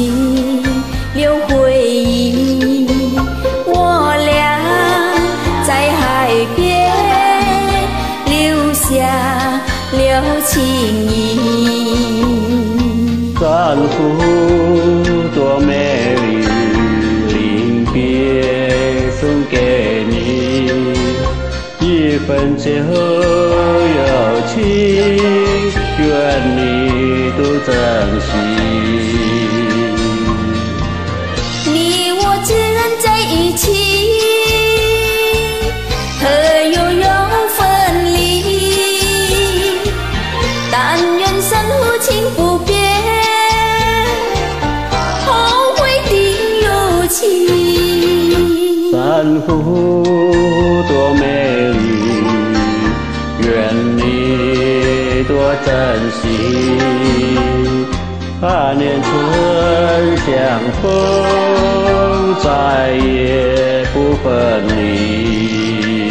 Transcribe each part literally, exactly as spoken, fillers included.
情留回忆，我俩在海边留下了情谊。 珊瑚多美丽，临别送给你一份旧友情，愿你多珍惜。 你我既然在一起，何又有分离？但愿珊瑚情不变，后会定有期。 珊瑚多美丽，愿你多珍惜。那年春相逢，再也不分离。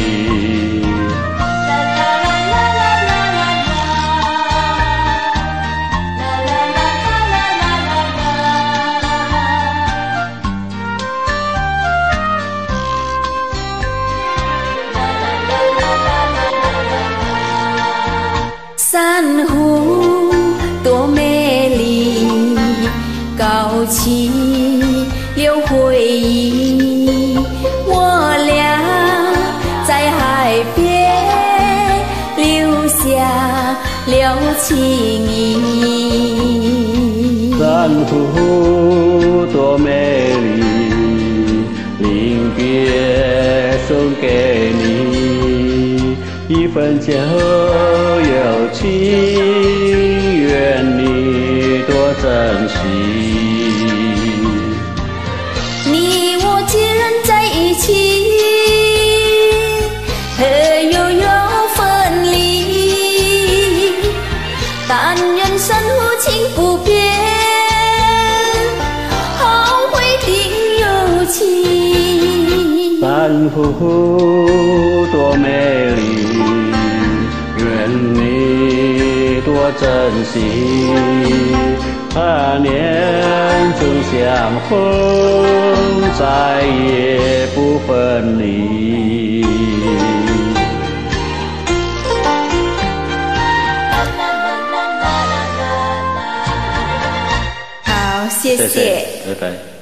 珊瑚多美丽，高起留回忆，我俩在海边留下了情谊。 珊瑚多美丽，临别送给你一份旧友情，愿你多珍惜。 你我既然在一起，何又有分离？但愿珊瑚情不变，后会定有期。 珊瑚多美丽，愿你多珍惜。那年春相逢，再也不分离。 好，谢谢。 谢谢，拜拜。